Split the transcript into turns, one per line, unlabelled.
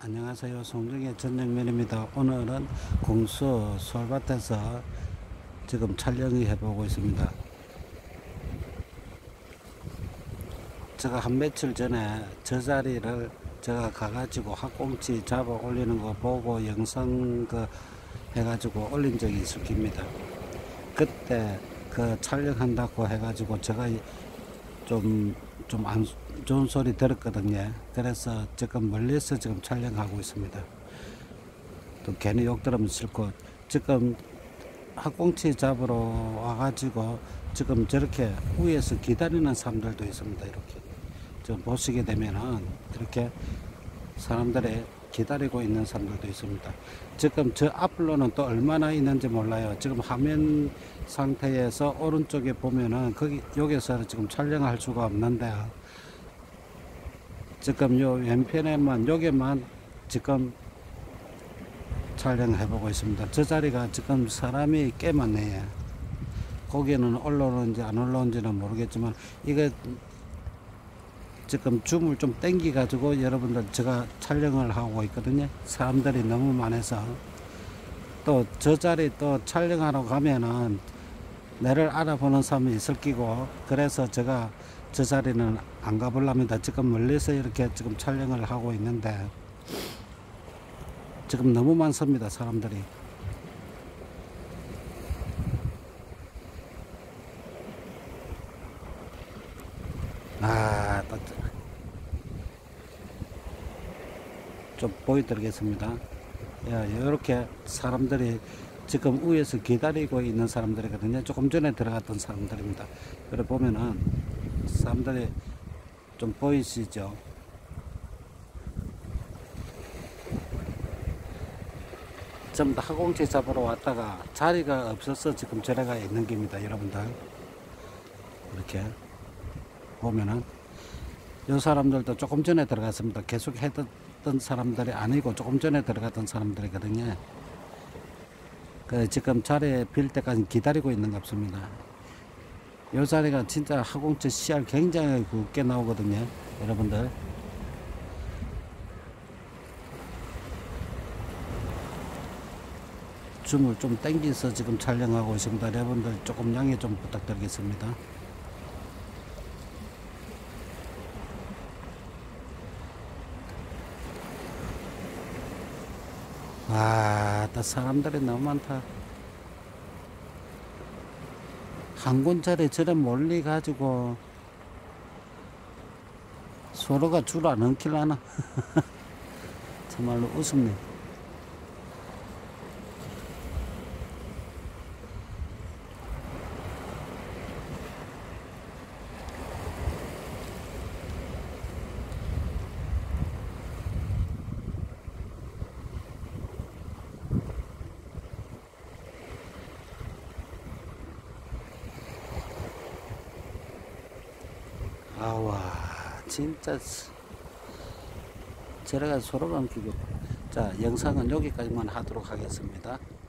안녕하세요. 송정의 전정면입니다. 오늘은 공수 솔밭에서 지금 촬영을 해보고 있습니다. 제가 한 며칠 전에 저 자리를 제가 가가지고 학꽁치 잡아 올리는 거 보고 영상 해가지고 올린 적이 있을 겁니다. 그때 촬영한다고 해가지고 제가 좀 안 좋은 소리 들었거든요. 그래서 지금 멀리서 지금 촬영하고 있습니다. 또 괜히 욕 들으면 싫고, 지금 학꽁치 잡으러 와가지고 지금 저렇게 위에서 기다리는 사람들도 있습니다. 이렇게 좀 보시게 되면은 이렇게 사람들이 기다리고 있는 사람들도 있습니다. 지금 저 앞으로는 또 얼마나 있는지 몰라요. 지금 화면 상태에서 오른쪽에 보면은 여기서 지금 촬영할 수가 없는데, 지금 요 왼편에만 여기만 지금 촬영해 보고 있습니다. 저 자리가 지금 사람이 꽤 많네요. 거기는 올라오는지 안 올라오는지는 모르겠지만, 이게 지금 줌을 좀 땡겨 가지고 여러분들 제가 촬영을 하고 있거든요. 사람들이 너무 많아서 또 저 자리 또 촬영하러 가면은 나를 알아보는 사람이 있을 끼고, 그래서 제가 저 자리는 안 가보랍니다. 지금 멀리서 이렇게 지금 촬영을 하고 있는데 지금 너무 많습니다. 사람들이. 좀 보여드리겠습니다. 이렇게 사람들이 지금 위에서 기다리고 있는 사람들이거든요. 조금 전에 들어갔던 사람들입니다. 그래 보면은 사람들이 좀 보이시죠? 전부 다 학꽁치 잡으러 왔다가 자리가 없어서 지금 저래가 있는 겁니다. 여러분들 이렇게 보면은 이 사람들도 조금 전에 들어갔습니다. 계속 했던 사람들이 아니고 조금 전에 들어갔던 사람들이거든요. 지금 자리에 빌 때까지 기다리고 있는 것 같습니다. 이 자리가 진짜 학꽁치 씨알 굉장히 굵게 나오거든요. 여러분들 줌을 좀 당겨서 지금 촬영하고 있습니다. 여러분들 조금 양해 좀 부탁드리겠습니다. 또 사람들이 너무 많다. 한 군자리 저래 몰리 가지고 서로가 줄 안 엉킬라나. 정말로 웃음네. 와 진짜 저래가 서로가 엉키고. 자, 영상은 여기까지만 하도록 하겠습니다.